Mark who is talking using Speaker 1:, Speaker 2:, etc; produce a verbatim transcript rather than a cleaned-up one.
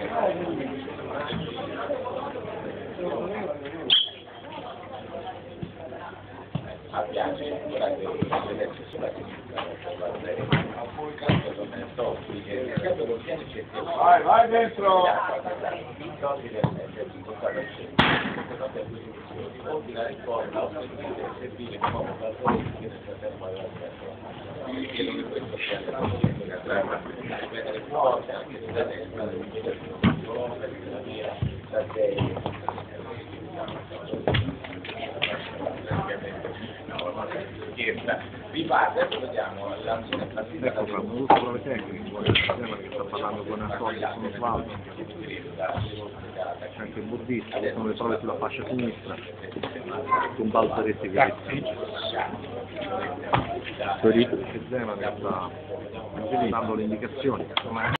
Speaker 1: Vai, vai dentro!
Speaker 2: Vi parte, adesso vediamo l'azione partita.
Speaker 3: Ecco, fa molto prove tecniche, vuole il sistema che sta parlando con Antonio, con Osvaldo, anche il buddista, che sono le prove sulla fascia sinistra, con Balzaretti che Torito che Zema che sta dando le indicazioni.